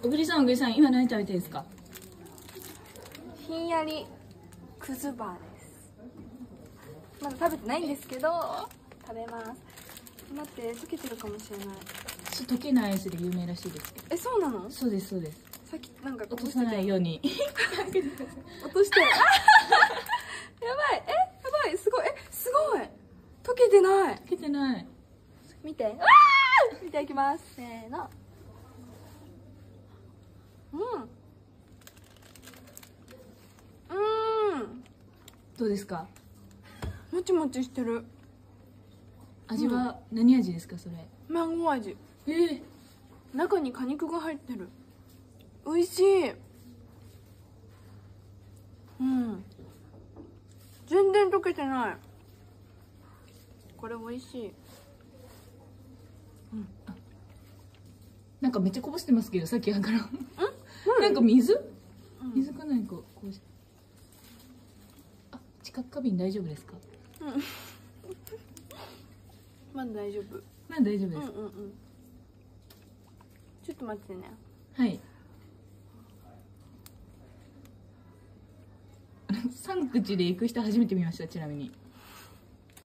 小栗さん、今何食べてるんですか？ ひんやりくずバーです。まだ食べてないんですけど食べます。待って、溶けてるかもしれない。 溶けないアイスで有名らしいですけど。 え、そうなの？ そうです、そうです。 さっきなんか落とさないように。 落としてやばい、やばい、すごい、すごい溶けてない。 溶けてない。 見て、いただきます。せーの。 どうですか？ もちもちしてる。 味は何味ですか、それ？ マンゴー味。 え中に果肉が入ってる。美味しい。全然溶けてない。これ美味しい。 なんかめっちゃこぼしてますけど、さっきから。なんか水かなんかこうして。知覚過敏大丈夫ですか？ まだ大丈夫。 まだ大丈夫です。 ちょっと待ってね。 はい。3口で行く人初めて見ました、ちなみに。